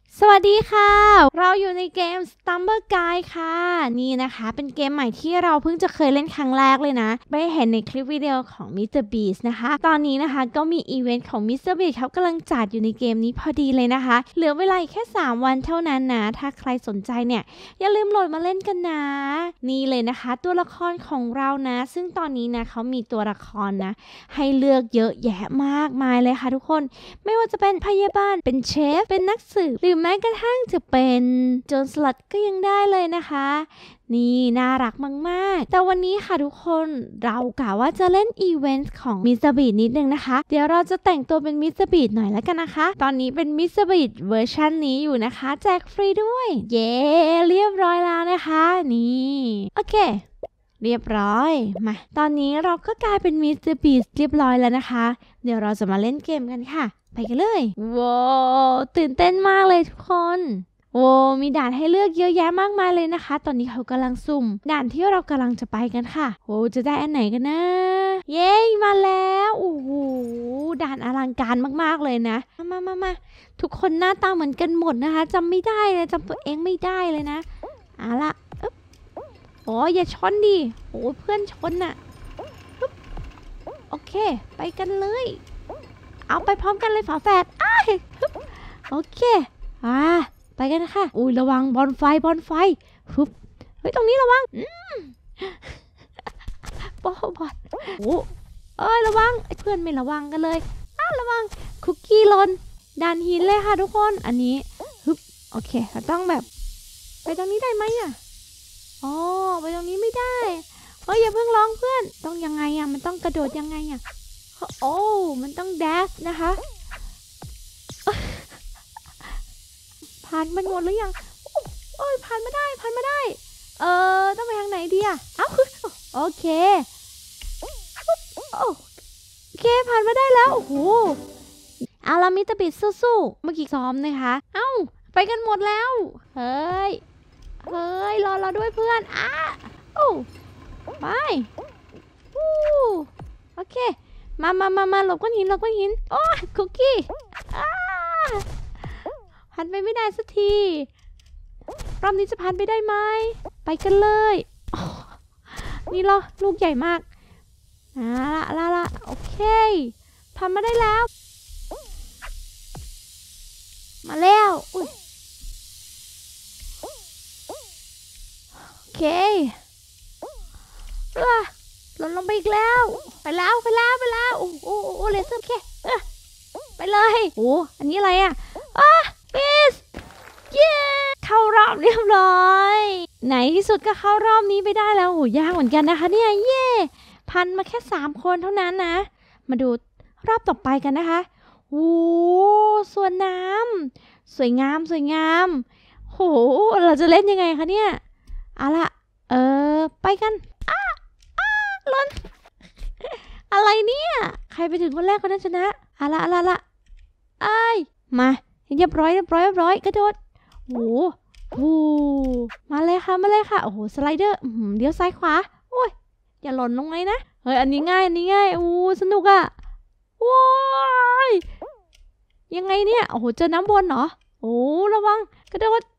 สวัสดีค่ะเราอยู่ในเกม Stumble Guide ค่ะนี่นะคะเป็นเกมใหม่ที่เราเพิ่งจะเคยเล่นครั้งแรกเลยนะไปเห็นในคลิปวิดีโอของ MrBeast นะคะตอนนี้นะคะก็มีอีเวนต์ของ MrBeast เขากำลังจัดอยู่ในเกมนี้พอดีเลยนะคะเหลือเวลาแค่3วันเท่านั้นนะถ้าใครสนใจเนี่ยอย่าลืมโหลดมาเล่นกันนะนี่เลยนะคะตัวละครของเรานะซึ่งตอนนี้นะเขามีตัวละครนะให้เลือกเยอะแยะมากมายเลยค่ะทุกคนไม่ว่าจะเป็นพยาบาลเป็นเชฟเป็นนักสืบหรือแม้กระทั่งจะเป็นโจรสลัดก็ยังได้เลยนะคะนี่น่ารักมากๆแต่วันนี้ค่ะทุกคนเรากะว่าจะเล่นอีเวนต์ของ MrBeast นิดนึงนะคะเดี๋ยวเราจะแต่งตัวเป็น MrBeast หน่อยแล้วกันนะคะตอนนี้เป็น MrBeast เวอร์ชันนี้อยู่นะคะแจกฟรีด้วยเย้เรียบร้อยแล้วนะคะนี่โอเคเรียบร้อยมาตอนนี้เราก็กลายเป็น MrBeast เรียบร้อยแล้วนะคะเดี๋ยวเราจะมาเล่นเกมกันค่ะไปกันเลยว้าวตื่นเต้นมากเลยทุกคนโอ้มีด่านให้เลือกเยอะแยะมากมายเลยนะคะตอนนี้เขากำลังสุ่มด่านที่เรากำลังจะไปกันค่ะโอ้จะได้อันไหนกันนะเย้มาแล้วโอ้โหด่านอลังการมากๆเลยนะมาทุกคนหน้าตาเหมือนกันหมดนะคะจำไม่ได้เลยจำตัวเองไม่ได้เลยนะเอาละโอ้อย่าชนดิโอ้เพื่อนชนน่ะโอเคไปกันเลยเอาไปพร้อมกันเลยฝาแฝดโอเคไปกันค่ะอุ้ยระวังบอลไฟฮึบเฮ้ยตรงนี้ระวังบอลโอ้ระวังไอ้เพื่อนไม่ระวังกันเลยระวังคุกกี้หล่นด่านหินเลยค่ะทุกคนอันนี้ฮึบโอเคเราต้องแบบไปตรงนี้ได้ไหมอ๋อไปตรงนี้ไม่ได้เฮ้ยอย่าเพิ่งร้องเพื่อนต้องยังไงมันต้องกระโดดยังไงโอ้มันต้องแดชนะคะผ่านมันหมดหรือยังโอ้ยผ่านมาได้ต้องไปทางไหนดีโอเคโอเคผ่านมาได้แล้วโอ้โหเอาละMrBeastสู้ๆเมื่อกี้ซ้อมนะคะไปกันหมดแล้วเฮ้ยรอเราด้วยเพื่อนไปโอเคมาหลบก้อนหินโอ้ยคุกกี้ผ่านไปไม่ได้สักทีรอบนี้จะผ่านไปได้ไหมไปกันเลยนี่เหรอลูกใหญ่มากละโอเคผ่านมาได้แล้วมาแล้วโอเคหล่นลงไปอีกแล้วไปแล้วโอ้เลเซอร์โอเคไปเลยโอ้อันนี้อะไรปิสเย้เข้ารอบเรียบร้อยไหนที่สุดก็เข้ารอบนี้ไปได้แล้วโอ้ยากเหมือนกันนะคะเนี่ยเย้พันมาแค่3คนเท่านั้นนะมาดูรอบต่อไปกันนะคะโอ้สวนน้ำสวยงามโหเราจะเล่นยังไงคะเนี่ยเอาละไปกันล้นอะไรเนี่ยใครไปถึงคนแรกคนนั้นชนะเอาละมาเรียบร้อยกระโดดโอ้มาเลยค่ะโอ้โหสไลเดอร์เดี๋ยวซ้ายขวาโอ้ยอย่าหล่นลงเลยนะเฮ้ยอันนี้ง่ายโอ้สนุกโอ้ยยังไงเนี่ยโอ้โหเจอน้ำวนเหรอโอ้ระวังกระโดด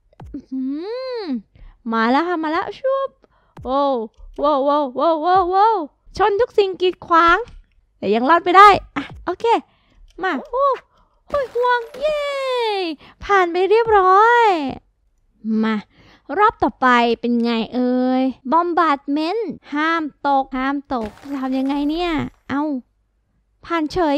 มาแล้วชุบโอ้ว้าวชนทุกสิ่งกีดขวางแต่ยังรอดไปได้โอเคมาห่วงเย้ผ่านไปเรียบร้อยมารอบต่อไปเป็นไงบอมบาร์ดเมนต์ห้ามตกจะทำยังไงเนี่ยผ่านเฉย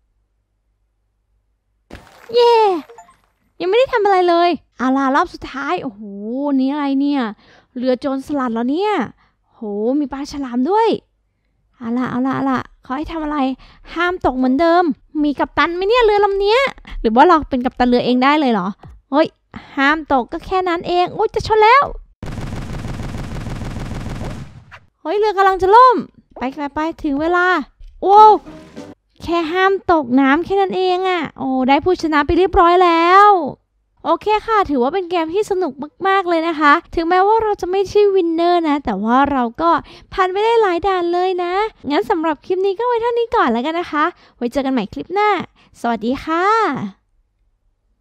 เย้ยังไม่ได้ทำอะไรเลยเอาล่ะรอบสุดท้ายโอ้โหนี่อะไรเนี่ยเรือโจรสลัดแล้วเนี่ยโหมีปลาฉลามด้วยเอาล่ะเขาให้ทำอะไรห้ามตกเหมือนเดิมมีกัปตันไหมเนี่ยเรือลำเนี้ยหรือว่าเราเป็นกัปตันเรือเองได้เลยเหรอเฮ้ยห้ามตกก็แค่นั้นเองโอ้ยจะชนแล้วเฮ้ยเรือกำลังจะล่มไปถึงเวลาโอ้แค่ห้ามตกน้ำแค่นั้นเองโอ้ได้ผู้ชนะไปเรียบร้อยแล้วโอเคค่ะถือว่าเป็นเกมที่สนุกมากๆเลยนะคะถึงแม้ว่าเราจะไม่ใช่วินเนอร์นะแต่ว่าเราก็ผ่านไปได้หลายด่านเลยนะงั้นสำหรับคลิปนี้ก็ไว้เท่านี้ก่อนแล้วกันนะคะไว้เจอกันใหม่คลิปหน้าสวัสดีค่ะ